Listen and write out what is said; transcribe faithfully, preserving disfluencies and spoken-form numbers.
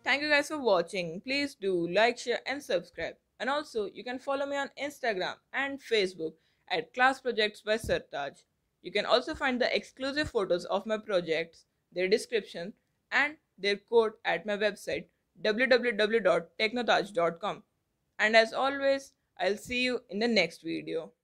Thank you guys for watching. Please do like, share and subscribe. And also you can follow me on Instagram and Facebook at Class Projects by Sartaj. You can also find the exclusive photos of my projects, their description and their code at my website w w w dot technotaj dot com. And as always, I'll see you in the next video.